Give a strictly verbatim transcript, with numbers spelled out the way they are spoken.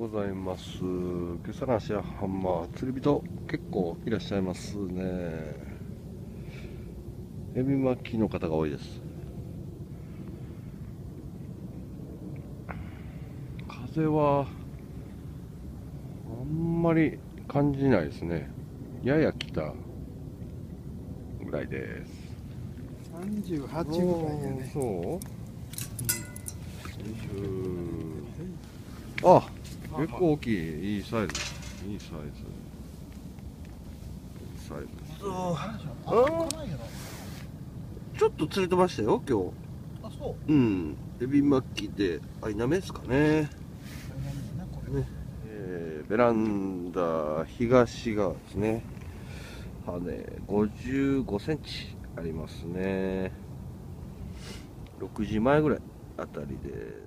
ございます。今朝の芦屋浜釣り人結構いらっしゃいますね。エビ巻きの方が多いです。風はあんまり感じないですね。やや来たぐらいです。 さんじゅうはちぐらいやね。 そう、うん、あ、結構大きい。いいサイズ。いいサイズ。いいサイズ。ちょっと釣れてましたよ、今日。あ、そう。うん。エビ巻きで、アイナメですかね。ね、えー、ベランダ東側ですね。羽ごじゅうごセンチありますね。ろくじまえぐらいあたりです。